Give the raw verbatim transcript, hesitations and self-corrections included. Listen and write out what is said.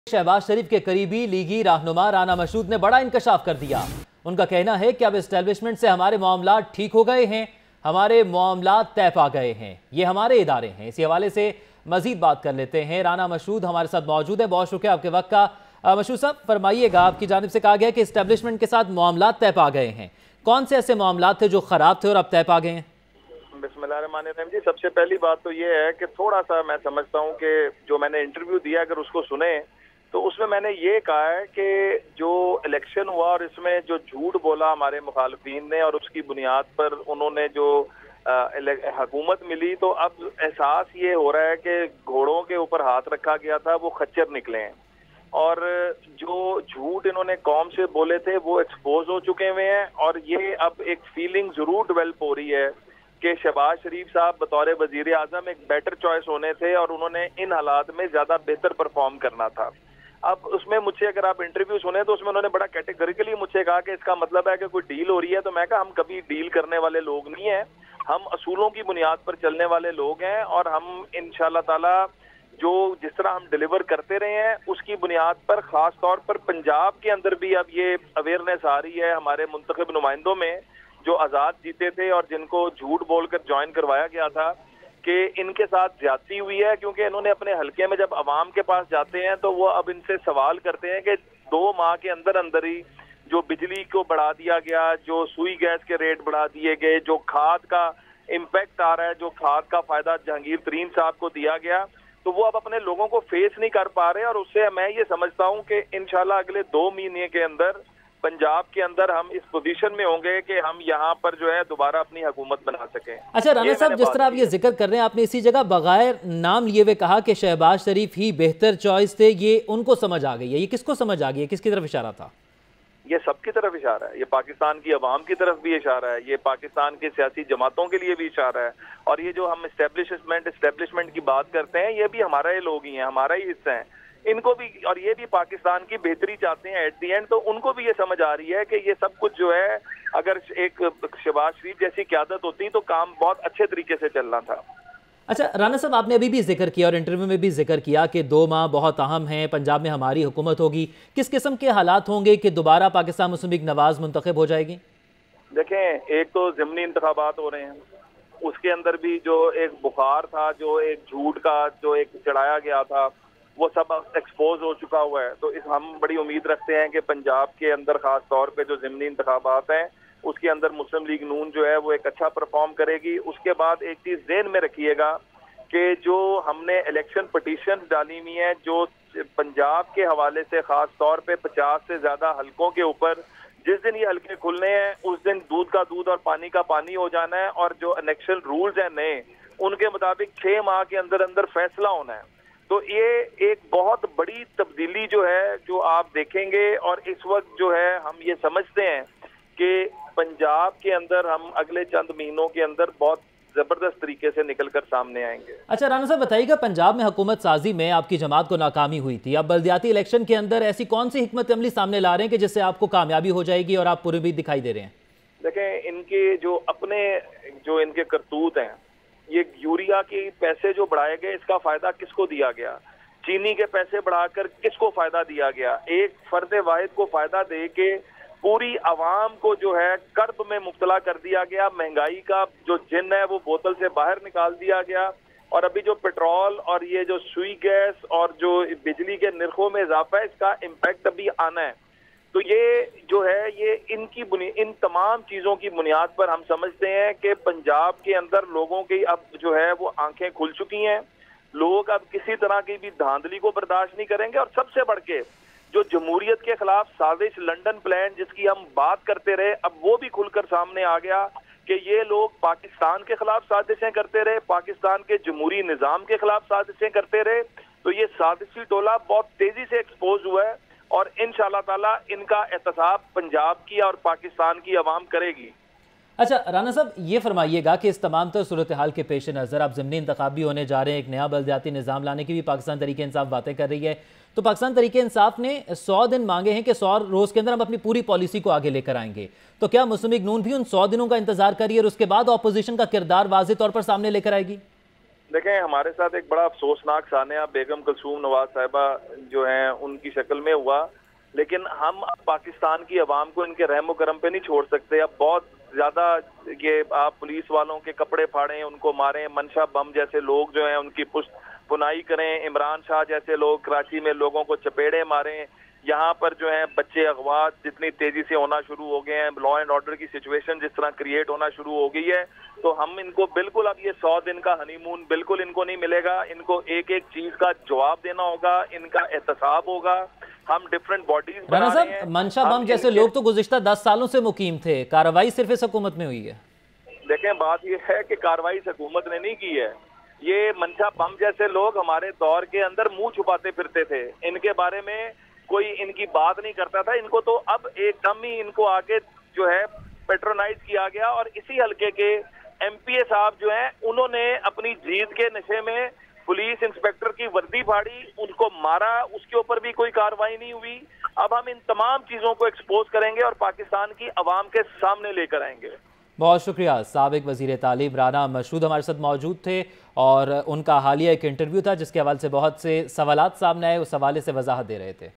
शहबाज शरीफ के करीबी लीगी रहनुमा राना मशहूद ने बड़ा इंकशाफ कर दिया। उनका कहना है कि अब एस्टेब्लिशमेंट से हमारे मामलात ठीक हो गए हैं, हमारे मामलात तय पा गए हैं, ये हमारे इदारे हैं। इसी हवाले से मजीद बात कर लेते हैं। राना मशहूद हमारे साथ मौजूद है। बहुत शुक्रिया आपके वक्त का। मशहूद साहब, फरमाइएगा, आपकी जानिब से कहा गया कि एस्टेब्लिशमेंट के साथ मामलात तय पा गए हैं। कौन से ऐसे मामलात थे जो खराब थे और अब तय पा गए हैं? बिस्मिल्लाहिर्रहमानिर्रहीम जी, सबसे पहली बात तो ये है कि थोड़ा सा मैं समझता हूँ कि जो मैंने इंटरव्यू दिया अगर उसको सुने तो उसमें मैंने ये कहा है कि जो इलेक्शन हुआ और इसमें जो झूठ बोला हमारे मुखालफीन ने और उसकी बुनियाद पर उन्होंने जो हुकूमत मिली, तो अब एहसास ये हो रहा है कि घोड़ों के ऊपर हाथ रखा गया था वो खच्चर निकले हैं और जो झूठ इन्होंने कौम से बोले थे वो एक्सपोज हो चुके हुए हैं। और ये अब एक फीलिंग जरूर डेवलप हो रही है कि शहबाज शरीफ साहब बतौर वजीर आजम एक बेटर चॉइस होने थे और उन्होंने इन हालात में ज्यादा बेहतर परफॉर्म करना था। अब उसमें मुझसे अगर आप इंटरव्यू सुने तो उसमें उन्होंने बड़ा कैटेगरिकली मुझसे कहा कि इसका मतलब है कि कोई डील हो रही है। तो मैं कहा हम कभी डील करने वाले लोग नहीं हैं, हम असूलों की बुनियाद पर चलने वाले लोग हैं और हम इंशाल्लाह ताला जो जिस तरह हम डिलीवर करते रहे हैं उसकी बुनियाद पर खास तौर पर पंजाब के अंदर भी अब ये अवेयरनेस आ रही है हमारे मुंतखब नुमाइंदों में जो आज़ाद जीते थे और जिनको झूठ बोलकर ज्वाइन करवाया गया था कि इनके साथ ज्यादती हुई है, क्योंकि इन्होंने अपने हलके में जब अवाम के पास जाते हैं तो वो अब इनसे सवाल करते हैं कि दो माह के अंदर अंदर ही जो बिजली को बढ़ा दिया गया, जो सुई गैस के रेट बढ़ा दिए गए, जो खाद का इम्पैक्ट आ रहा है, जो खाद का फायदा जहांगीर तरीन साहब को दिया गया, तो वो अब अपने लोगों को फेस नहीं कर पा रहे। और उससे मैं ये समझता हूँ कि इंशाल्लाह अगले दो महीने के अंदर पंजाब के अंदर हम इस पोजीशन में होंगे कि हम यहाँ पर जो है दोबारा अपनी हुकूमत बना सकें। अच्छा राना साहब, जिस तरह आप ये जिक्र कर रहे हैं, आपने इसी जगह बगैर नाम लिए हुए कहा कि शहबाज शरीफ ही बेहतर चॉइस थे, ये उनको समझ आ गई है। ये किसको समझ आ गई है? किसकी तरफ इशारा था? ये सबकी तरफ इशारा है, ये पाकिस्तान की अवाम की तरफ भी इशारा है, ये पाकिस्तान के सियासी जमातों के लिए भी इशारा है। और ये जो हम एस्टेब्लिशमेंट एस्टेब्लिशमेंट की बात करते हैं, ये भी हमारा ही लोग ही हैं, हमारा ही हिस्सा है। इनको भी, और ये भी पाकिस्तान की बेहतरी चाहते हैं एट दी एंड, तो उनको भी ये समझ आ रही है कि ये सब कुछ जो है अगर एक शहबाज शरीफ जैसी क़यादत होती तो काम बहुत अच्छे तरीके से चलना था। अच्छा राना साहब, आपने अभी भी जिक्र किया और इंटरव्यू में भी जिक्र किया कि दो माह बहुत अहम हैं, पंजाब में हमारी हुकूमत होगी। किस किस्म के हालात होंगे कि दोबारा पाकिस्तान मुस्लिम लीग नवाज मुंतखब हो जाएगी? देखें, एक तो ज़िमनी इंतखाबात हो रहे हैं, उसके अंदर भी जो एक बुखार था, जो एक झूठ का जो एक चढ़ाया गया था, वो सब एक्सपोज हो चुका हुआ है। तो इस हम बड़ी उम्मीद रखते हैं कि पंजाब के अंदर खास तौर पे जो ज़िमनी इंतखाबात हैं उसके अंदर मुस्लिम लीग नून जो है वो एक अच्छा परफॉर्म करेगी। उसके बाद एक चीज़ ज़हन में रखिएगा कि जो हमने इलेक्शन पटिशन डाली हुई है जो पंजाब के हवाले से खास तौर पे पचास से ज़्यादा हलकों के ऊपर, जिस दिन ये हलके खुलने हैं उस दिन दूध का दूध और पानी का पानी हो जाना है। और जो इलेक्शन रूल्स हैं नए, उनके मुताबिक छः माह के अंदर अंदर फैसला होना है। तो ये एक बहुत बड़ी तब्दीली जो है जो आप देखेंगे। और इस वक्त जो है हम ये समझते हैं कि पंजाब के अंदर हम अगले चंद महीनों के अंदर बहुत जबरदस्त तरीके से निकलकर सामने आएंगे। अच्छा राना साहब, बताइएगा, पंजाब में हुकूमत साजी में आपकी जमात को नाकामी हुई थी, अब बल्दियाती इलेक्शन के अंदर ऐसी कौन सी हिकमत अमली सामने ला रहे हैं कि जिससे आपको कामयाबी हो जाएगी और आप पूरी भी दिखाई दे रहे हैं? देखें, इनके जो अपने जो इनके करतूत हैं, ये यूरिया के पैसे जो बढ़ाए गए इसका फायदा किसको दिया गया? चीनी के पैसे बढ़ाकर किसको फायदा दिया गया? एक फर्द वाहिद को फायदा दे के पूरी आवाम को जो है कर्ब में मुब्तला कर दिया गया। महंगाई का जो जिन है वो बोतल से बाहर निकाल दिया गया। और अभी जो पेट्रोल और ये जो सुई गैस और जो बिजली के निर्खों में इजाफा है, इसका इम्पैक्ट अभी आना है। तो ये जो है ये इनकी इन तमाम चीज़ों की बुनियाद पर हम समझते हैं कि पंजाब के अंदर लोगों की अब जो है वो आंखें खुल चुकी हैं। लोग अब किसी तरह की भी धांधली को बर्दाश्त नहीं करेंगे। और सबसे बढ़ के जो जमहूरियत के खिलाफ साजिश लंदन प्लान जिसकी हम बात करते रहे, अब वो भी खुलकर सामने आ गया कि ये लोग पाकिस्तान के खिलाफ साजिशें करते रहे, पाकिस्तान के जमहूरी निज़ाम के खिलाफ साजिशें करते रहे। तो ये साजिशी टोला बहुत तेजी से एक्सपोज हुआ है और इंशाअल्लाह ताला इनका एहतसाब पंजाब की और पाकिस्तान की आवाम करेगी। अच्छा राना साहब, ये फरमाइएगा कि इस तमाम तर सूरत हाल के पेश नज़र आप ज़िमनी इंतखाब भी होने जा रहे हैं, एक नया बल्दियाती निज़ाम लाने की भी पाकिस्तान तरीके इंसाफ बातें कर रही है, तो पाकिस्तान तरीके इंसाफ ने सौ दिन मांगे हैं कि सौ रोज़ के अंदर हम अपनी पूरी पॉलिसी को आगे लेकर आएंगे। तो क्या मुस्लिम लीग नून भी उन सौ दिनों का इंतजार करिए और उसके बाद अपोजिशन का किरदार वाज़ेह तौर पर सामने लेकर आएगी? دیکھیں ہمارے ساتھ ایک بڑا افسوسناک سانحہ بیگم کلثوم نواز صاحبہ جو ہیں ان کی شکل میں ہوا، لیکن ہم اب پاکستان کی عوام کو ان کے رحم و کرم پہ نہیں چھوڑ سکتے. اب بہت زیادہ یہ آپ پولیس والوں کے کپڑے پھاڑیں، ان کو ماریں، منشا بم جیسے لوگ جو ہیں ان کی پشت پنائی کریں، عمران شاہ جیسے لوگ کراچی میں لوگوں کو چپیڑے ماریں، یہاں پر جو ہیں بچے اغوا جتنی تیزی سے ہونا شروع ہو گئے ہیں، لا اینڈ آرڈر کی سچویشن جس طرح کریٹ ہونا شروع ہو گئی ہے، تو ہم ان کو بالکل اب یہ سو دن کا ہنی مون بالکل ان کو نہیں ملے گا. ان کو ایک ایک چیز کا جواب دینا ہوگا، ان کا احتساب ہوگا. ہم ڈیفرنٹ باڈیز رانا صاحب، منشا بم جیسے لوگ تو گزشتہ دس سالوں سے مقیم تھے، کارروائی صرف اس حکومت میں ہوئی ہے. دیکھیں بات یہ ہے کہ کارروائی حکومت نے نہیں کی ہے. یہ منشا بم جیسے لوگ ہمارے دور کے اندر منہ چھپاتے پھرتے تھے، ان کے بارے میں کوئی ان کی بات نہیں کرتا تھا. ان کو تو اب ایک دم ہی ان کو آگے جو ہے پیٹرونائز کیا گیا، اور اسی حلقے کے ایم پی اے صاحب جو ہیں انہوں نے اپنی جیت کے نشے میں پولیس انسپیکٹر کی وردی پھاڑی، ان کو مارا، اس کے اوپر بھی کوئی کارروائی نہیں ہوئی. اب ہم ان تمام چیزوں کو ایکسپوز کریں گے اور پاکستان کی عوام کے سامنے لے کر آئیں گے. بہت شکریہ. سابق وزیر تعلیم رانا مشہود ہمارے ساتھ موجود تھے، اور ان کا حالیہ ایک انٹرویو تھا جس کے حوالے سے بہت سے سوالات سامنے آئے، اس حوالے سے وضاحت دے رہے تھے.